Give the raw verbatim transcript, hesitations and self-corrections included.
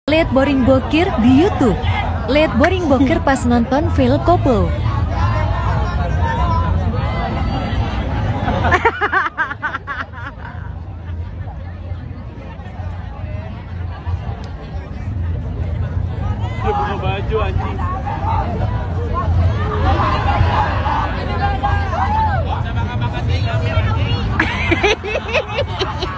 Lihat Boring Bokir di YouTube. Lihat Boring Bokir pas nonton film couple. Dia buka baju anjing. Sama kakak tinggal anjing.